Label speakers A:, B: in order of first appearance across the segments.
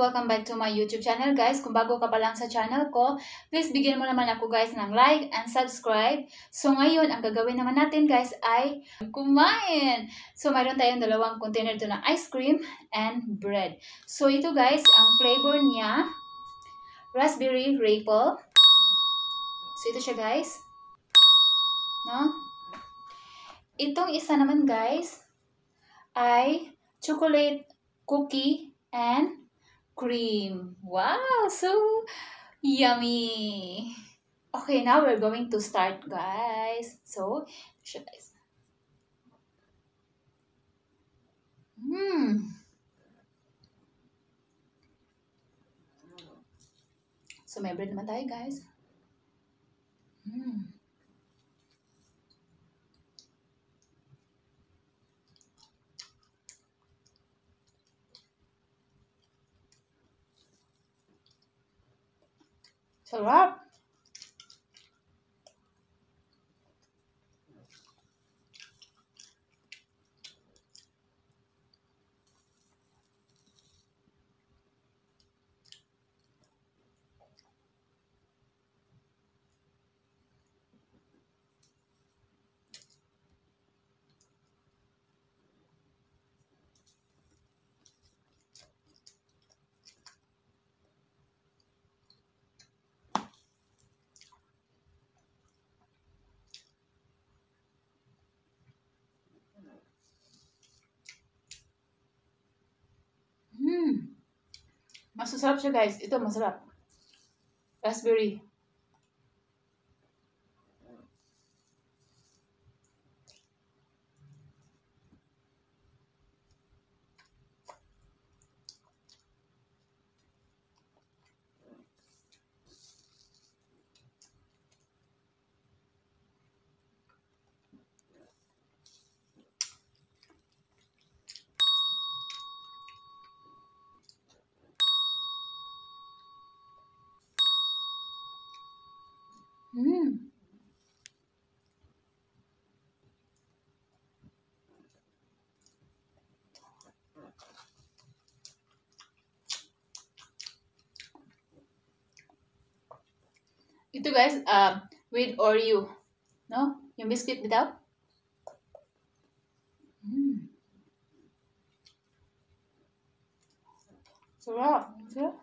A: welcome back to my YouTube channel guys. Kung bago ka pa lang sa channel ko, please bigyan mo naman ako guys ng like and subscribe. So ngayon, ang gagawin naman natin guys ay kumain. So mayroon tayong dalawang container ito ng ice cream and bread. So ito guys, ang flavor niya, raspberry maple. So ito siya guys. No? Itong isa naman guys ay chocolate cookie and cream. Wow, so yummy. Okay, now we're going to start guys. So, siya guys. So, may bread naman tayo guys. Sarap! Masasarap siya guys. Ito masarap. Raspberry. Ito guys, with Oreo, no? Yung biscuit bitaw. Sarap. Sarap.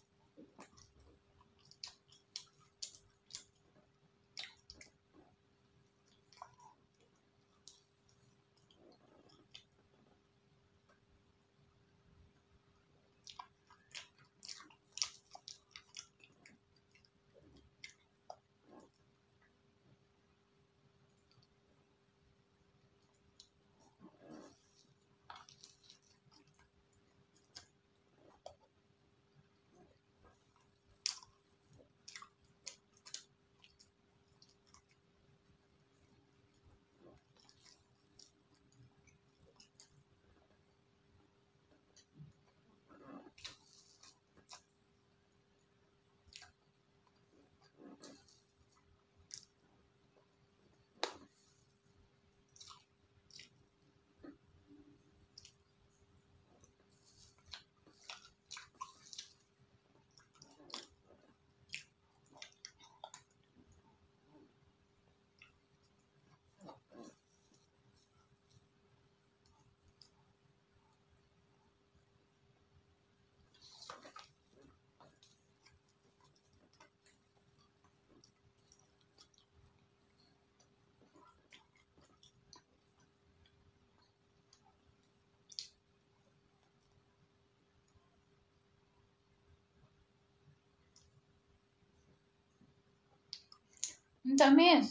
A: Ang tamis.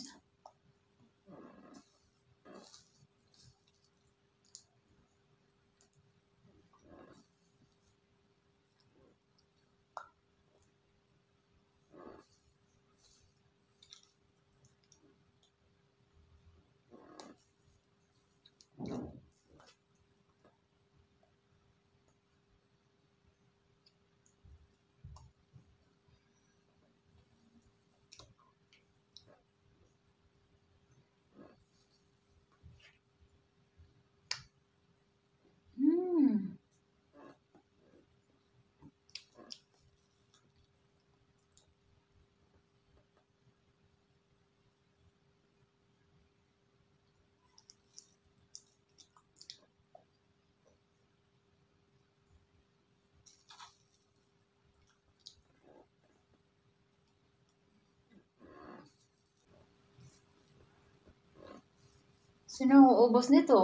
A: Sino ang uubos nito?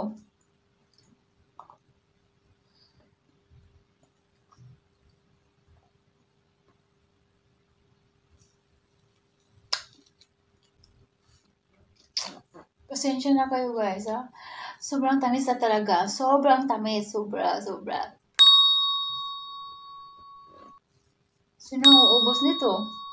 A: Pasensya na kayo guys, ha? Sobrang tamis na talaga. Sobrang tamis. Sobra, sobra. Sino ang uubos nito?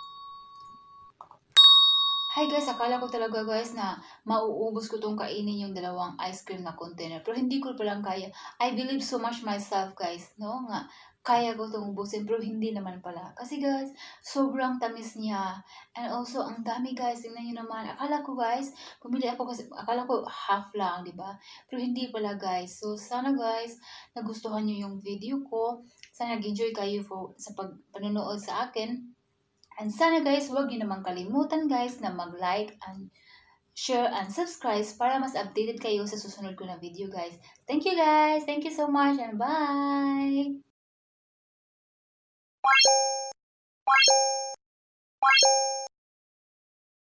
A: Hi guys, akala ko talaga guys na mauubos ko tong kainin yung dalawang ice cream na container. Pero hindi ko palang kaya. I believe so much myself guys, no? Nga, kaya ko itong ubusin pero hindi naman pala. Kasi guys, sobrang tamis niya. And also, ang dami guys. Tingnan nyo naman. Akala ko guys, pumili ako kasi akala ko half lang, di ba? Pero hindi pala guys. So, sana guys, nagustuhan nyo yung video ko. Sana nag-enjoy kayo sa panonood sa akin. And sana guys, huwag niyo naman kalimutan guys na mag-like and share and subscribe para mas updated kayo sa susunod ko na video guys. Thank you guys! Thank you so much and bye!